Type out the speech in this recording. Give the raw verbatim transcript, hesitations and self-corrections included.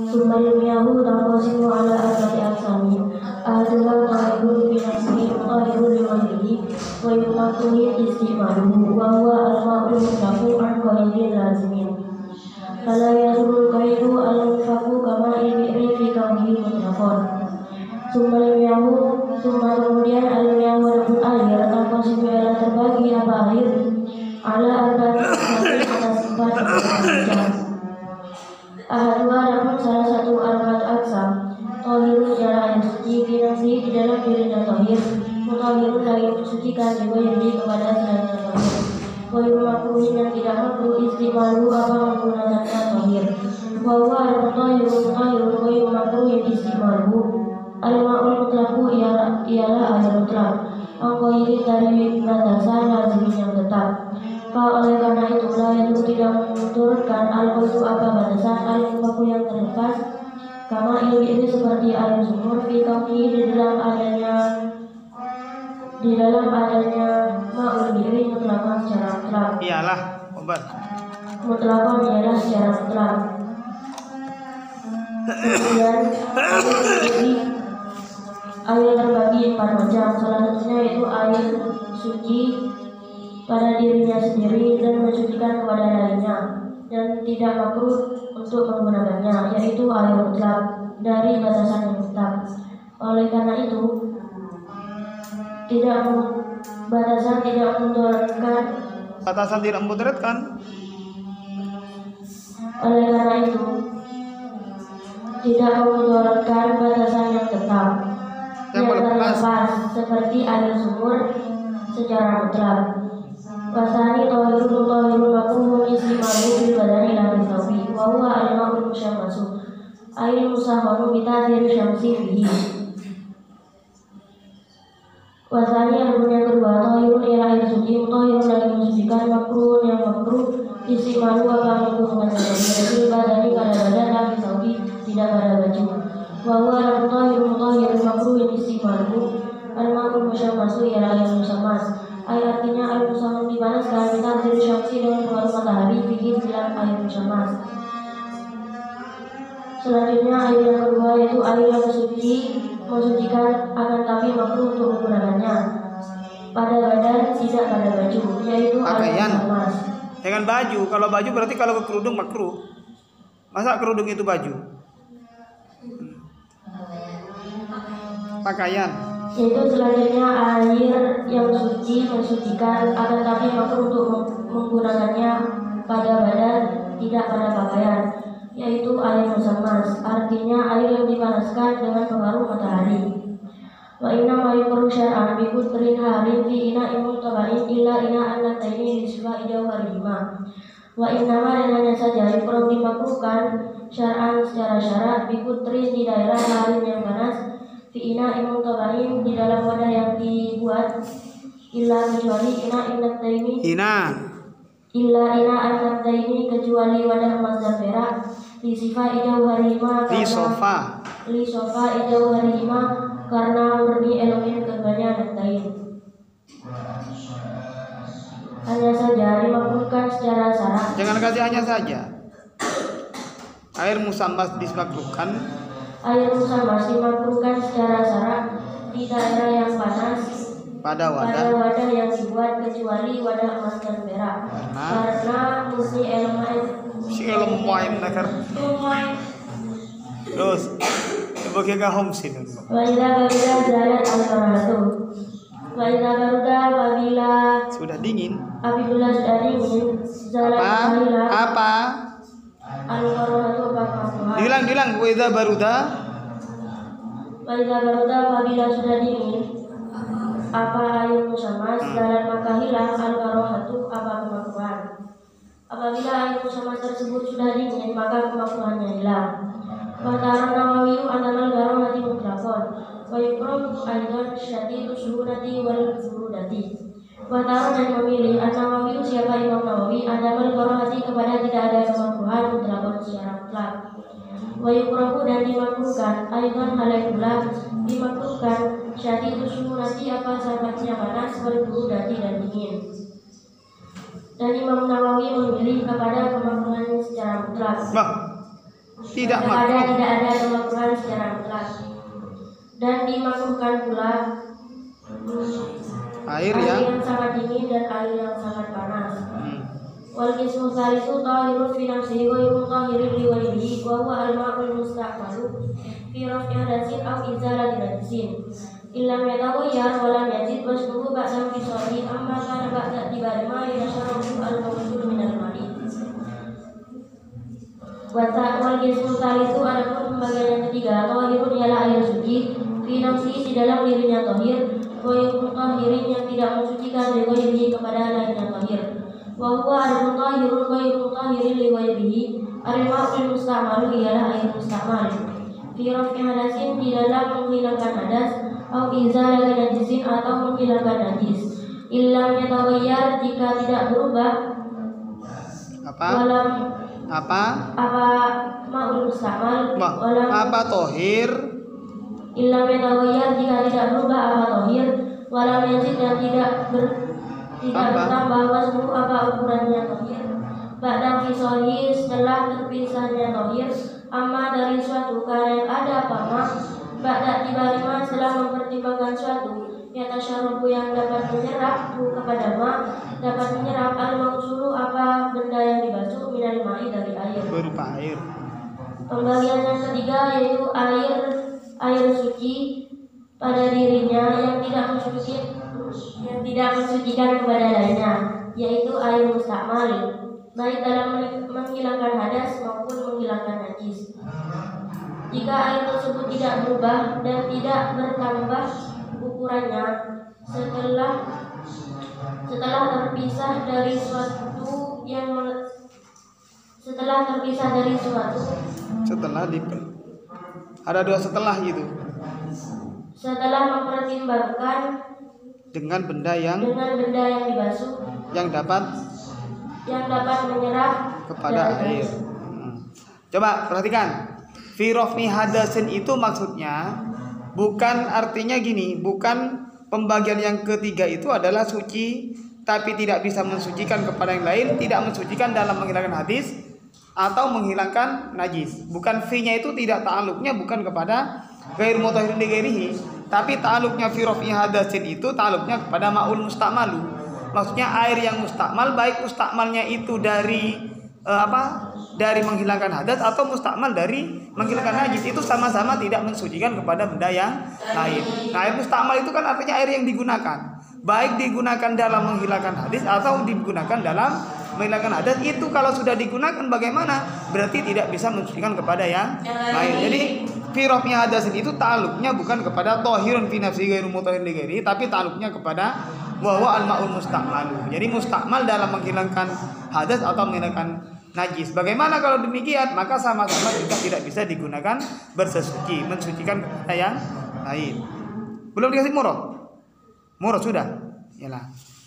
Sumaliyahu taqasimu ala arba'ati aqsami. Ahaduha tahirun fi nafsihi wa tahirun li ghayrihi wa yuqatuhi istimaluhu wa huwa al-ma'ul mutlaqu an qaidin lazimin. Fala yadurul qaidu al-mutlaqu kama ilmi'i fi kaunihi mutlaqan. Sumaliyahu summa kemudian al-miyahu adapun akhir taqasimu ala terbagi apa akhir ala arba'ati aqsami atas empat macam. Ahadua adapun salah satu arbaat aksam tohirun jalan yang suci binasi di dalam dirinya tohir mutahirun lagi mensucikan jiwa yang di kepada selainnya tohir wayul makruhin yang tidak makruh istimalu apa menggunakannya tohir bahwa adapun tohirun mutahirun wayul makruhin istimalu al-ma'ul mutlaku ialah ialah air mutlak angkoiri dari batasan lazim yang tetap. Kalau oleh karena itulah itu tidak menurunkan al itu apa batasan al-mutlaq yang terlepas kama ilmi ini seperti air sumur fi kauni di dalam adanya di dalam adanya ma'ul diri mutlaqan secara mutlak ialah obat mutlaqan ialah secara mutlak. Kemudian air terbagi empat macam, salah satunya yaitu air suci pada dirinya sendiri dan mensucikan kepada lainnya dan tidak makruh untuk menggunakannya, yaitu air mutlak dari batasan yang tetap. Oleh karena itu tidak batasan tidak memudaratkan batasan tidak memudaratkan oleh karena itu tidak memudaratkan batasan yang tetap yang terlepas seperti air sumur secara mutlak. Wasani tohirun tohirun makruhun istimalu bil badani la bisawbi wa huwa al-ma'ul musyammasu air musahwanu bitathir syamsi fihi. Wasani yang kedua tohirun ialah air suci tohirun lagi mensucikan makruhun yang makruh istimalu apa menggunakan bil badani pada badan la bisawbi tidak pada baju wa huwa al-tohirun tohirun makruhun istimalu al-ma'ul musyammasu ialah air musammas. Air artinya air musammas dipanaskan kita dari syamsi dengan pengaruh matahari bikin dalam air musammas. Selanjutnya air yang kedua yaitu air yang suci mensucikan akan tapi makruh untuk menggunakannya pada badan tidak pada baju yaitu air musammas. Dengan baju, kalau baju berarti kalau ke kerudung makruh. Masa kerudung itu baju? Pakaian. Yaitu selanjutnya air yang suci mensucikan akan tapi makruh untuk menggunakannya pada badan tidak pada pakaian yaitu air musammas artinya air yang dipanaskan dengan pengaruh matahari. Wa inna ma yukru syar'an bi qutrin harin fi ina imut tabain illa ina annataini liswa ida warima. Wa inna ma dan hanya saja yukru dimakruhkan syar'an secara syarat bi qutrin di daerah harin yang panas fi ina imut tabain di dalam wadah yang dibuat illa kecuali ina innataini ina illa ina annataini kecuali wadah emas dan perak li sifa ida warima li sofa li sofa ida warima karena murni elemen keduanya natain. Hanya saja dimakruhkan secara syarat. Jangan kasih hanya saja. Air musammas dimakruhkan. Air musammas dimakruhkan secara syarat di daerah yang panas pada wadah, pada wadah yang dibuat kecuali wadah emas dan perak karena, karena murni elemen si elemen nakar. Terus sebagai kahom sih. Wajah berbeda jalan al-karatu. Wajah berbeda apabila sudah dingin. Apabila sudah dingin jalan apa? Apa? Al-karatu apa? Diulang, diulang. Wajah baruda. Wajah baruda apabila sudah dingin apa air musammas jalan maka hilang al-karatu apa kemakruhan. Apabila air musammas tersebut sudah dingin maka kemakruhannya hilang. Wataran Nawawi adalah garam hati mutlakon. Wa yukram aidan syadidu suhunati wal burudati. Wataran dan memilih An-Nawawi siapa Imam Nawawi adalah garam hati kepada tidak ada kemakruhan mutlakon secara mutlak. Wa yukramu dan dimakruhkan aidan halai pula dimakruhkan syadidu suhunati apa sahabatnya panas wal burudati dan dingin. Dan Imam Nawawi memilih kepada kemakruhan secara mutlak. Bah. Tidak Ada makruh. tidak ada kemakruhan secara mutlak. Dan dimakruhkan pula hmm, Air air yang yang sangat dingin dan air yang sangat panas. hmm. Wal qismu tsalitsu tahirun fi nafsihi wa ghairu tahirin li ghairihi wa huwa al-ma'ul musta'malu fi raf'i hadatsin aw izalati najisin. Illam yataghayyar wa lam yazid wasfuhu ba'da infisali amma kana ba'da tibari ma yashrabu al-mawsul min al-ma'i. Wa ta'wal qismu tsalitsu adapun pembagian yang ketiga, tahirun ialah air suci fi nafsihi di dalam dirinya tahir, wa ghairu tahirin yang tidak mensucikan li ghairihi kepada lain yang tahir. Wa huwa al-mutahhirul ghairu mutahhirin li ghairihi. Al-ma'ul musta'malu ialah air musta'mal fi raf'i hadatsin di dalam menghilangkan hadas atau izalati najisin atau menghilangkan najis. Illam yataghayyar jika tidak berubah Apa? walam Apa? apa ma'ul musta'mal Ma, walam apa tohir? illam yataghayyar jika tidak berubah apa tahir walam yazid dan tidak ber tidak Apa? bertambah wasmu apa ukurannya tahir. Ba'da fisoli setelah terpisahnya tahir amma dari suatu karena yang ada apa ma ba'da tibarima setelah mempertimbangkan suatu yatasyarubu yang dapat menyerap kepada ma dapat menyerap al-mausulu apa benda yang dibasuh minal ma'i dari air. Berupa air. Pembagian yang ketiga yaitu air air suci pada dirinya yang tidak mensuci yang tidak mensucikan kepada lainnya, yaitu air musta'mal baik dalam menghilangkan hadas maupun menghilangkan najis. Jika air tersebut tidak berubah dan tidak bertambah ukurannya setelah setelah terpisah dari suatu yang setelah terpisah dari suatu Setelah di ada dua setelah gitu. setelah mempertimbangkan Dengan benda yang dengan benda yang dibasuh yang dapat yang dapat menyerap kepada dari air. Hmm. Coba perhatikan. Fi raf'i hadatsin itu maksudnya bukan artinya gini, bukan pembagian yang ketiga itu adalah suci tapi tidak bisa mensucikan kepada yang lain, tidak mensucikan dalam menghilangkan hadis atau menghilangkan najis. Bukan fi-nya itu tidak ta'aluknya bukan kepada ghairu mutahhirin li ghairihi, tapi ta'aluknya fi raf'i hadatsin itu ta'aluknya kepada ma'ul musta'malu. Maksudnya air yang mustakmal, baik mustakmalnya itu dari eh, apa? Dari menghilangkan hadas atau mustakmal dari menghilangkan najis, itu sama-sama tidak mensucikan kepada benda yang lain. Nah, air mustakmal itu kan artinya air yang digunakan, baik digunakan dalam menghilangkan hadis atau digunakan dalam menghilangkan hadas. Itu kalau sudah digunakan bagaimana? Berarti tidak bisa mensucikan kepada yang lain. Jadi fi raf'i hadatsin itu ta'aluknya bukan kepada tahirun fi nafsi ghairu mutahhirin li ghairihi, tapi ta'aluknya kepada wa huwa al-ma'ul musta'malu. Jadi mustakmal dalam menghilangkan hadas atau menghilangkan najis. Bagaimana kalau demikian? Maka sama-sama juga tidak bisa digunakan bersesuci, mensucikan kepada yang lain. Belum dikasih murad? Murad sudah. Yalah.